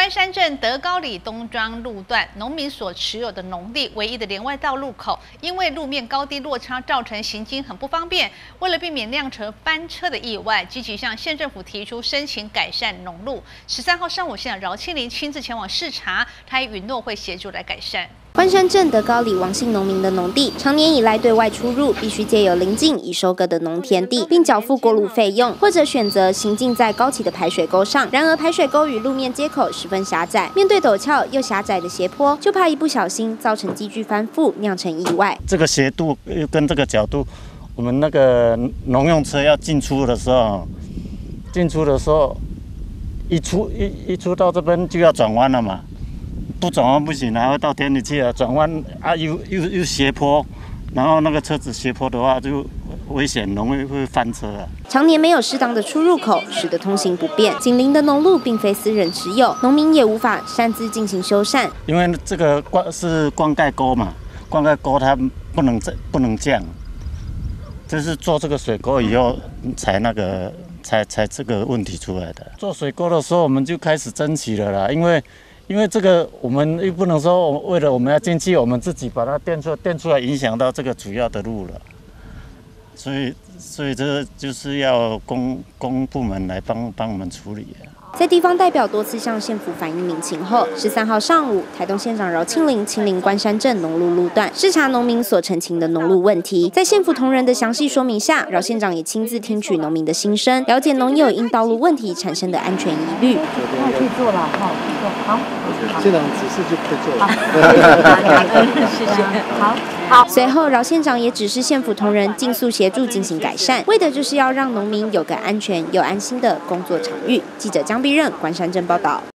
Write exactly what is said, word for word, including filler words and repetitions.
关山镇德高里东庄路段，农民所持有的农地唯一的连外道路口，因为路面高低落差，造成行经很不方便。为了避免酿成翻车的意外，积极向县政府提出申请改善农路。十三号上午，县长饶庆铃亲自前往视察，他也允诺会协助来改善。 关山镇德高里王姓农民的农地，常年以来对外出入必须借由邻近已收割的农田地，并缴付过路费用，或者选择行进在高起的排水沟上。然而排水沟与路面接口十分狭窄，面对陡峭又狭窄的斜坡，就怕一不小心造成机具翻覆，酿成意外。 这个斜度又跟这个角度，我们那个农用车要进出的时候，进出的时候一出一一出到这边就要转弯了嘛。 不转弯不行，然后到田里去了，转弯啊又又又斜坡，然后那个车子斜坡的话就危险，容易会翻车啊。 常年没有适当的出入口，使得通行不便。紧邻的农路并非私人持有，农民也无法擅自进行修缮。 因为这个灌是灌溉沟嘛，灌溉沟它不能不能降，就是做这个水沟以后才那个才才这个问题出来的。做水沟的时候我们就开始争取了啦，因为。 因为这个，我们又不能说为了我们要进去，我们自己把它垫出垫出来，影响到这个主要的路了。所以，所以这就是要公公部门来帮帮我们处理啊。 在地方代表多次向县府反映民情后，十三号上午，台东县长饶庆铃亲临关山镇农路路段，视察农民所陈情的农路问题。在县府同仁的详细说明下，饶县长也亲自听取农民的心声，了解农友因道路问题产生的安全疑虑。 那可以做了哈，好， 县长指示就可以做了。 谢谢，好。 好，随后饶县长也指示县府同仁尽速协助进行改善，为的就是要让农民有个安全又安心的工作场域。记者江碧任关山镇报道。